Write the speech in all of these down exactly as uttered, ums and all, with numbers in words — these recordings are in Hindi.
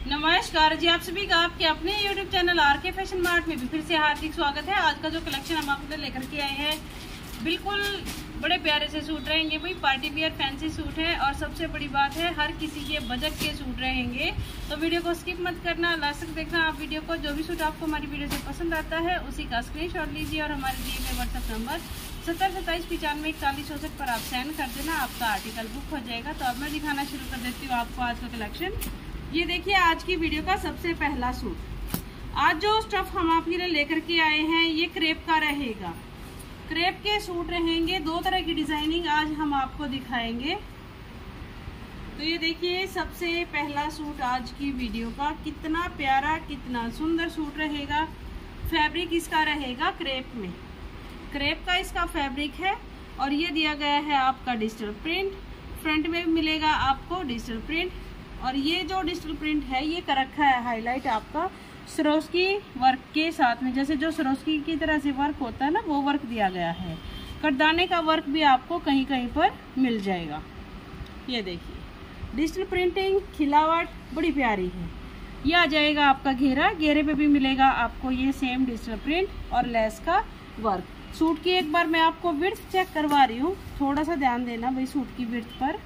नमस्कार जी, आप सभी का आपके अपने YouTube channel R K fashion mart में भी फिर से हार्दिक स्वागत है। आज का जो कलेक्शन हम आपको लेकर के आए हैं, बिल्कुल बड़े प्यारे से सूट रहेंगे भाई। पार्टी वियर फैंसी सूट है और सबसे बड़ी बात है हर किसी के बजट के सूट रहेंगे। तो वीडियो को स्किप मत करना, लास्ट तक देखना आप वीडियो को। जो भी सूट आपको हमारी वीडियो से पसंद आता है उसी का स्क्रीनशॉट लीजिए और हमारे दिए गए व्हाट्सएप नंबर सत्तर सत्ताईस पिचानवे इकतालीस चौसठ पर आप सेंड कर देना, आपका आर्टिकल बुक हो जाएगा। तो अब मैं दिखाना शुरू कर देती हूँ आपको आज का कलेक्शन। ये देखिए आज की वीडियो का सबसे पहला सूट। आज जो स्टफ हम आपके लिए लेकर के आए हैं ये क्रेप का रहेगा। क्रेप के सूट रहेंगे, दो तरह की डिजाइनिंग आज हम आपको दिखाएंगे। तो ये देखिए सबसे पहला सूट आज की वीडियो का, कितना प्यारा कितना सुंदर सूट रहेगा। फैब्रिक इसका रहेगा क्रेप में, क्रेप का इसका फैब्रिक है और ये दिया गया है आपका डिजिटल प्रिंट। फ्रंट में मिलेगा आपको डिजिटल प्रिंट और ये जो डिजिटल प्रिंट है ये कर रखा है हाईलाइट आपका सरोस्की वर्क के साथ में। जैसे जो सरोस्की की तरह से वर्क होता है ना, वो वर्क दिया गया है। कटदाने का वर्क भी आपको कहीं कहीं पर मिल जाएगा। ये देखिए डिजिटल प्रिंटिंग, खिलावट बड़ी प्यारी है। ये आ जाएगा आपका घेरा, घेरे पे भी मिलेगा आपको ये सेम डिजिटल प्रिंट और लेस का वर्क। सूट की एक बार मैं आपको विड्थ चेक करवा रही हूँ, थोड़ा सा ध्यान देना भाई सूट की विड्थ पर।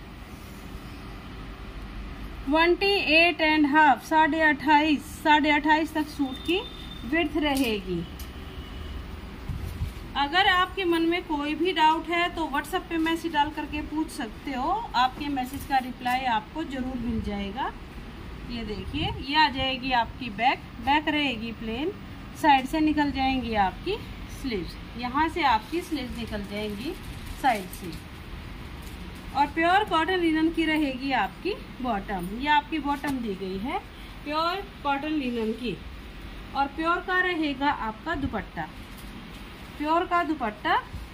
ट्वेंटी एट एंड हाफ, साढ़े अट्ठाईस साढ़े अट्ठाईस तक सूट की विड्थ रहेगी। अगर आपके मन में कोई भी डाउट है तो व्हाट्सएप पे मैसेज डाल करके पूछ सकते हो, आपके मैसेज का रिप्लाई आपको जरूर मिल जाएगा। ये देखिए ये आ जाएगी आपकी बैक, बैक रहेगी प्लेन, साइड से निकल जाएंगी आपकी स्लीव्स, यहाँ से आपकी स्लीव्स निकल जाएंगी साइड से। और प्योर कॉटन लिनन की रहेगी आपकी बॉटम, ये आपकी बॉटम दी गई है प्योर कॉटन लिनन की। और प्योर का रहेगा आपका दुपट्टा, प्योर का दुपट्टा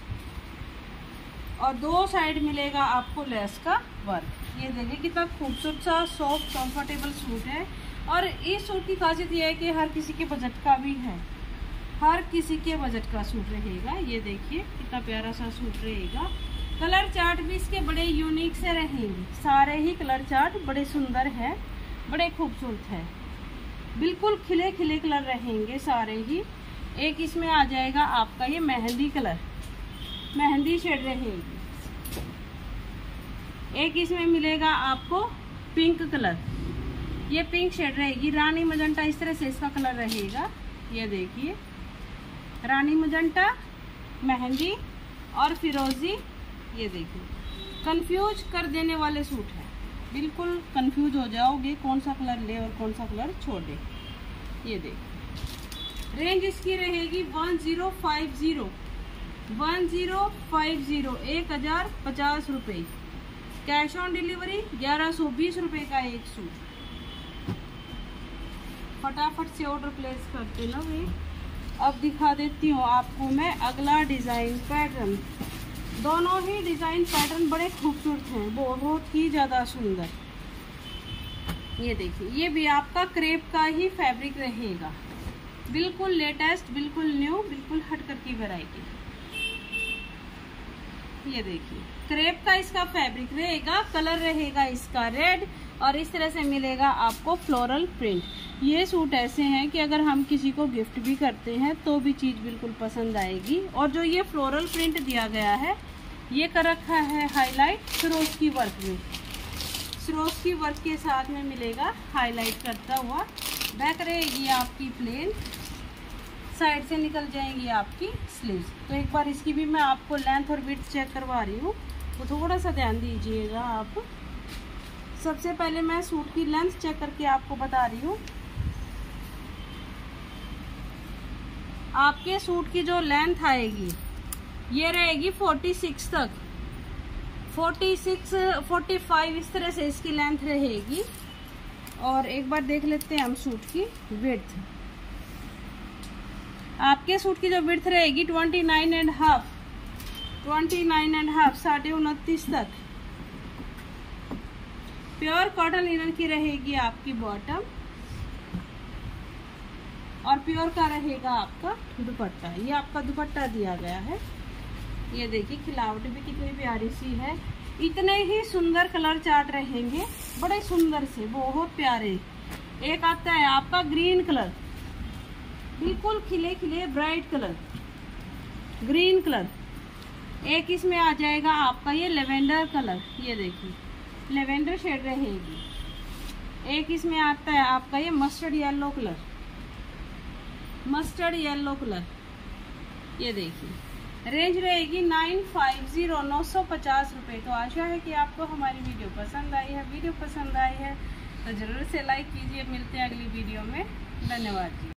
और दो साइड मिलेगा आपको लेस का वर्क। ये देखिए कितना खूबसूरत सा सॉफ्ट कंफर्टेबल सूट है। और इस सूट की खासियत ये है कि हर किसी के बजट का भी है, हर किसी के बजट का सूट रहेगा। ये देखिए कितना प्यारा सा सूट रहेगा। कलर चार्ट भी इसके बड़े यूनिक से रहेंगे, सारे ही कलर चार्ट बड़े सुंदर है, बड़े खूबसूरत है। बिल्कुल खिले खिले कलर रहेंगे सारे ही। एक इसमें आ जाएगा आपका ये मेहंदी कलर, मेहंदी शेड रहेगी। एक इसमें मिलेगा आपको पिंक कलर, ये पिंक शेड रहेगी। रानी मजंटा इस तरह से इसका कलर रहेगा। ये देखिए रानी मजंटा, मेहंदी और फिरोजी। ये देखिए कंफ्यूज कर देने वाले सूट है, बिल्कुल कंफ्यूज हो जाओगे कौन सा कलर ले और कौन सा कलर छोड़ दे। ये देखिए रेंज इसकी रहेगी one zero five zero one zero five zero एक हजार पचास रुपये। कैश ऑन डिलीवरी ग्यारह सौ बीस रुपये का एक सूट। फटाफट से ऑर्डर प्लेस कर देना भाई। अब दिखा देती हूँ आपको मैं अगला डिजाइन पैटर्न। दोनों ही डिजाइन पैटर्न बड़े खूबसूरत हैं, बहुत ही ज्यादा सुंदर। ये देखिए ये भी आपका क्रेप का ही फैब्रिक रहेगा, बिल्कुल लेटेस्ट, बिल्कुल न्यू, बिल्कुल हटकर की वैरायटी। ये देखिए क्रेप का इसका फैब्रिक रहेगा, कलर रहेगा इसका रेड और इस तरह से मिलेगा आपको फ्लोरल प्रिंट। ये सूट ऐसे हैं कि अगर हम किसी को गिफ्ट भी करते हैं तो भी चीज बिल्कुल पसंद आएगी। और जो ये फ्लोरल प्रिंट दिया गया है ये कर रखा है हाईलाइट सरोस्की वर्क में, सरोस्की वर्क के साथ में मिलेगा हाईलाइट करता हुआ। बैक रहेगी आपकी प्लेन, साइड से निकल जाएंगी आपकी स्लीव्स। तो एक बार इसकी भी मैं आपको लेंथ और विड्थ चेक करवा रही हूँ, तो थोड़ा सा ध्यान दीजिएगा आप। सबसे पहले मैं सूट की लेंथ चेक करके आपको बता रही हूँ। आपके सूट की जो लेंथ आएगी ये रहेगी छियालीस तक, छियालीस, पैंतालीस इस तरह से इसकी लेंथ रहेगी। और एक बार देख लेते हैं हम सूट की विड्थ। आपके सूट की जो विड्थ रहेगी twenty nine and half, twenty nine and half साढ़े उनतीस तक। प्योर कॉटन लिनन की रहेगी आपकी बॉटम और प्योर का रहेगा आपका दुपट्टा। ये आपका दुपट्टा दिया गया है। ये देखिए खिलावट भी कितनी प्यारी सी है। इतने ही सुंदर कलर चार्ट रहेंगे, बड़े सुंदर से, बहुत प्यारे। एक आता है आपका ग्रीन कलर, बिल्कुल खिले खिले ब्राइट कलर ग्रीन कलर। एक इसमें आ जाएगा आपका ये लेवेंडर कलर, ये देखिए लेवेंडर शेड रहेगी। एक इसमें आता है आपका ये mustard yellow colour, mustard yellow colour, ये देखिए। रेंज रहेगी नाइन फाइव जीरो नौ सौ पचास रुपये। तो आशा है कि आपको हमारी वीडियो पसंद आई है। वीडियो पसंद आई है तो ज़रूर से लाइक कीजिए। मिलते हैं अगली वीडियो में। धन्यवाद जी।